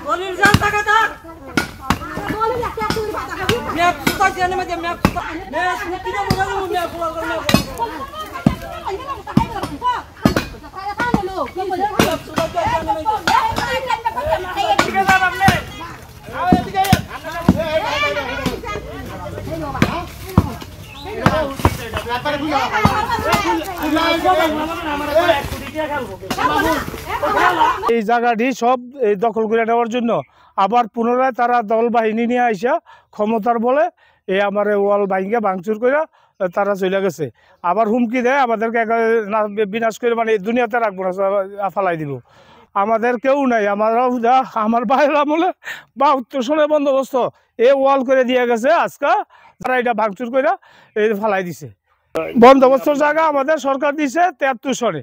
এই জায়গাটি সব দখল করে নেওয়ার জন্য আবার পুনরায় তারা দল বাহিনী নিয়ে আইসা ক্ষমতার বলে এই আমার ওয়াল ভাঙ্গা ভাঙচুর করে তারা চলে গেছে। আবার হুমকি দেয় আমাদেরকে বিনাশ করে মানে দুনিয়াতে রাখবো না, ফালাই দিব। আমাদের কেউ নাই, আমার বাইরের আমলে 72 সনে বন্দোবস্ত এই ওয়াল করে দিয়ে গেছে। আজকে তারা এটা ভাঙচুর করে ফালাই দিছে। বন্দোবস্তর জায়গা আমাদের সরকার দিছে 73 সনে।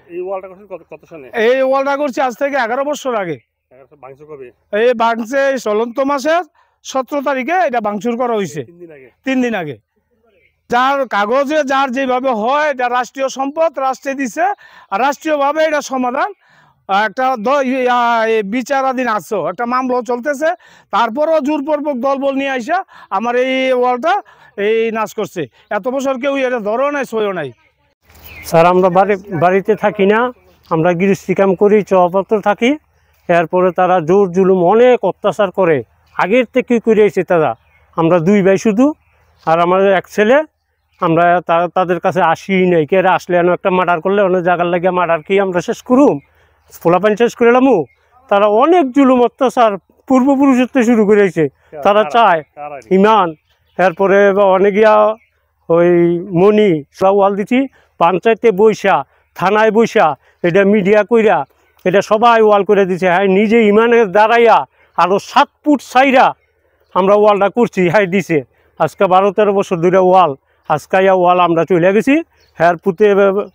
এই ওয়ালটা করছে আজ থেকে 11 বছর আগে। এই ভাঙছে চলন্ত মাসের 17 তারিখে এটা ভাঙচুর করা হয়েছে, 3 দিন আগে। যার কাগজে যার যেভাবে হয় এটা রাষ্ট্রীয় সম্পদ, রাষ্ট্রে দিছে, আর রাষ্ট্রীয়ভাবে এটা সমাধান একটা বিচারাধীন আছে, একটা মামলা চলতেছে। তারপরও জোরপূর্বক দলবল নিয়ে আইসা আমার এই ওয়ালটা এই নাশ করছে। এত বছর কেউ এটা ধরো নাই, সইও নাই। স্যার আমরা বাড়িতে থাকি না, আমরা গৃহস্থী কাম করি, চপাত্র থাকি। এরপরে তারা জোর জুলুম অনেক অত্যাচার করে, আগের থেকে করে এসে তারা। আমরা 2 ভাই শুধু, আর আমাদের এক ছেলে। আমরা তাদের কাছে আসি নাই, কে আসলে একটা মার্ডার করলে অনেক জায়গার লাগে মার্ডার কি আমরা শেষ করুম, ফোলাপান শেষ করে এলামু। তারা অনেক জুলুম অত্যাচার পূর্বপুরুষের থেকে শুরু করেছে। তারা চায় ইমান। এরপরে অনেকিয়া ওই মণি ওয়াল দিচ্ছি, পঞ্চায়েতে বৈশা, থানায় বৈশা, এটা মিডিয়া কইরা এটা সবাই ওয়াল করে দিছে। হ্যাঁ নিজে ইমানের দাঁড়াইয়া আরও 7 ফুট সাইরা আমরা ওয়ালটা করছি, হ্যাঁ দিছে। আজকে 12-13 বছর ধরে ওয়াল, আজকে ওয়াল আমরা চলে গেছি। হ্যাঁ পুঁতে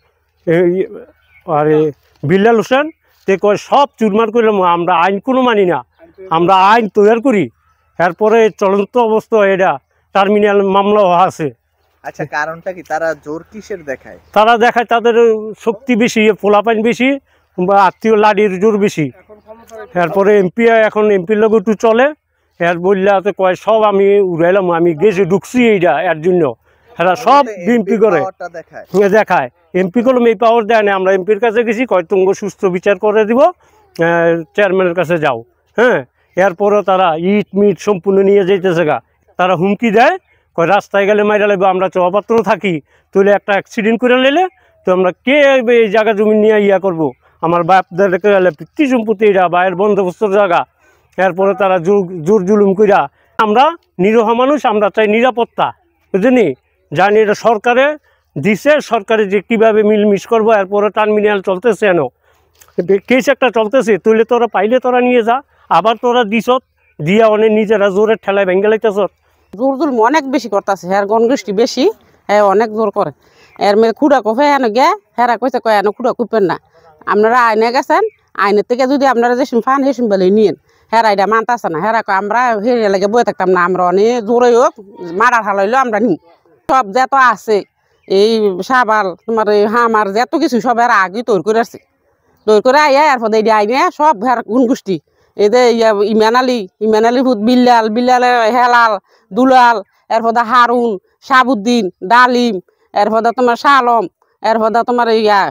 আরে বিল্লাল হোসেন তে কয় সব চুরমার করলাম। আমরা আইন কোনো মানি না, আমরা আইন তৈরি করি। এরপরে চলন্ত অবস্থা এটা টার্মিনাল মামলাও আছে। আচ্ছা, কারণটা কি? তারা জোর কিসের দেখায়? তারা দেখায় তাদের শক্তি বেশি, পোলাপাইন বেশি, বা আত্মীয় লাডির জোর বেশি। এরপরে এখন এমপির লোক একটু চলে। এর বললে কয় সব আমি উড়াইলাম, আমি গেছি ঢুকছি এইটা এর জন্য। এরা সব এমপি করে দেখায়। এমপি করলাম এই পাওয়ার দেয় না। আমরা এমপির কাছে গেছি, কয় তুঙ্গ সুস্থ বিচার করে দিব, চেয়ারম্যানের কাছে যাও। হ্যাঁ এরপরে তারা ইট মিট সম্পূর্ণ নিয়ে যাইতেছে গা। তারা হুমকি দেয়, কয় রাস্তায় গেলে মাইরা লাগবে, আমরা চপাত্র থাকি, তুলে একটা অ্যাক্সিডেন্ট করে নিলে তো আমরা কে এই জায়গা জমি নিয়ে ইয়া করবো। আমার বাপদেরকে গেলে পিতৃ সম্পত্তি এটা বাইরের বন্দোবস্তর জায়গা। এরপরে তারা জোর জুলুম কইরা। আমরা নিরীহ মানুষ, আমরা চাই নিরাপত্তা, বুঝলি? জানি এটা সরকারে দিছে, সরকারে যে কীভাবে মিলমিশ করবো। এরপরে টার্মিনাল চলতেছে, এনো কেস একটা চলতেছে, তুলে তোরা পাইলে তোরা নিয়ে যা। আবার তোরা দিছত দিয়া অনেক নিজেরা জোরের ঠেলায় ভেঙে লাইতেছ। জোর জুল অনেক বেশি করতেছে, হ্যাঁ গণগোষ্ঠী বেশি, হ্যাঁ অনেক জোর করে। এর মেয়ে খুঁড়া কফে হেন গে হেরা কইছে কয় এনে খুঁড়া কুপেন না। আপনারা আইনে গেছেন, আইনের থেকে যদি আপনারা যে ফান হেসুন বলে নিয়েন, হেরা এটা মানতেছে না। হেরা কয় আমরা হেরে লাগে বয়ে থাকতাম না, আমরা অনেক জোরে হোক মারার হালাইলেও আমরা নিই। সব যত আছে এই সাবাল তোমার এই হামার যত কিছু সব হেরা আগে তৈরি করে আসছে। তৈরি করে আইয়া এরপর এই আইনে সব হেরা কোন গোষ্ঠী এই যে ইমান আলী ভূত বিল্লাল হেলাল দুলাল, এরপর হারুন, শাহাবুদ্দিন, ডালিম, এরপর তোমার শালম, এরপর তোমার ইয়া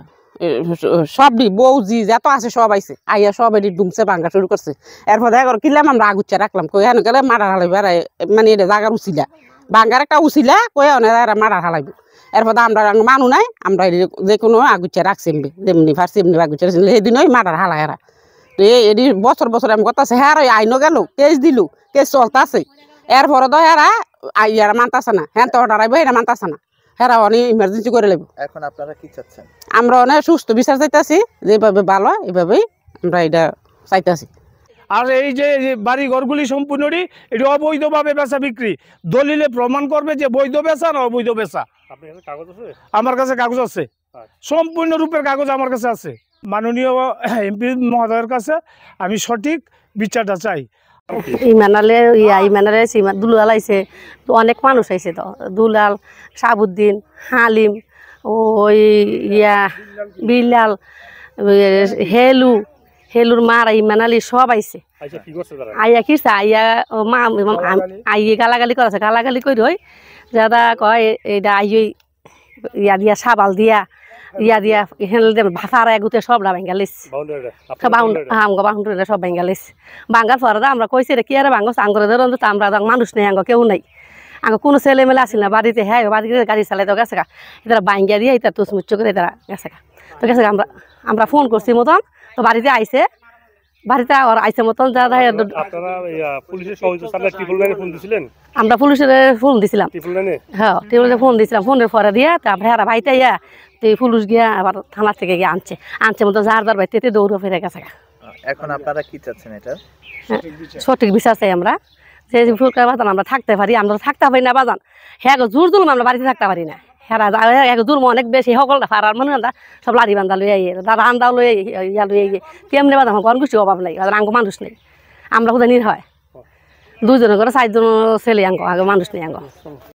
সবই বৌজি যত আছে সব আইছে। আইয়া সব এটি ডুমছে ভাঙ্গা শুরু করছে। এরপর দেখা কিনলাম আমরা আগুচ্ছা রাখলাম, কই হেন গেলে মারার হালাইব। মানে এটা জাগার উচিলা ভাঙ্গার একটা উচিলা, কই মারার হালাইব। এরপর আমরা মানু নাই, আমরা যে কোনো আগুচ্ছা রাখছি যেমনি ফার্সি এমনি আগুচ্ছা রাখছি, সেদিনই মারার হালাই এরা। তো এটি বছর বছর আমি কথা হ্যাঁ আইনও গেল, কেস দিল, কেস চলতেছে। এরপরে তো হেরা ইয়ারা মানতেছে না, হ্যাঁ তো অর্ডার আইব, এটা মানতেছে না। হেরা অনেক ইমার্জেন্সি করে লাগবে। এখন আপনারা কি চাচ্ছেন? আমরা অনেক সুস্থ বিচার চাইতেছি, যেভাবে ভালো এইভাবেই আমরা এটা চাইতেছি। আর এই যে বাড়ি ঘরগুলি সম্পূর্ণই এটি অবৈধভাবে বেচা বিক্রি, দলিলে প্রমাণ করবে যে বৈধ বেচা না অবৈধ বেচা। আমার কাছে কাগজ আছে, সম্পূর্ণ রূপের কাগজ আমার কাছে আছে। মাননীয় এমপি মহোদয়ের কাছে আমি সঠিক বিচারটা চাই। ইমানালে দুলাল আইছে, তো অনেক মানুষ আইছে, তো দুলাল, শাহাবুদ্দিন, হালিম, ওই বিল্লাল, হেলু, হেলুর মার ইমান আলী সব আইছে আইয়া কিসে আইয়া মা আইয়ে গালাগালি করেছে গালাগালি করি হয় যাদা কয় এইটা আইয়ে ইয়া দিয়া সাবাল দিয়া ইয়া দিয়া হেল ভাষারা এগুতে সব ভাঙ্গালিস বাউন্ডারি সব ভাঙ্গালিস ভাঙ্গার পরে আমরা কইছি রে কি আরে ভাঙ্গস আঙ্গরে ধরুন তো আমরা মানুষ নেই আঙ্গ কেউ নাই আঙ্গ কোনো ছেলে মেলে আসিল না বাড়িতে হ্যাঁ বাড়িতে গাড়ি চালাইতে গেছে গা এটা ভাঙ্গিয়া দিয়ে এটা তুচমুচ্চ করে এটা গেছে গা তো গেছে আমরা ফোন করছি মতন তো বাড়িতে আইসে বাড়িতে আইসে মতন যা আমরা পুলিশের ফোন দিছিলাম হ্যাঁ টিউবওয়েলে ফোন দিছিলাম ফোনের পরে দিয়া তারপরে হেরা ভাইতে ইয়া তো পুলিশ গিয়া আবার থানা থেকে গিয়ে আনছে মতো যার যার বাড়িতে দৌড়ে ফিরে গেছে। এখন আপনারা কি চাচ্ছেন এটা? সঠিক বিচার চাই আমরা যে ফুলকা বাজান আমরা থাকতে পারি আমরা থাকতে পারি না বাজান হ্যাঁ জোর জুলুম আমরা বাড়িতে থাকতে পারি না হেরা এক জুলম অনেক বেশি সকলটা ফারার মনে না সব লাড়ি বান্ধা লই আইয়ে রান্দা লই ইয়া লই আইয়ে কেমনে বাজান গন গুছি অভাব নাই আঙ্গ মানুষ নেই আমরা কোথায় নির হয় দুজনে করে 4 জন ছেলে আঙ্গ মানুষ নেই আঙ্গ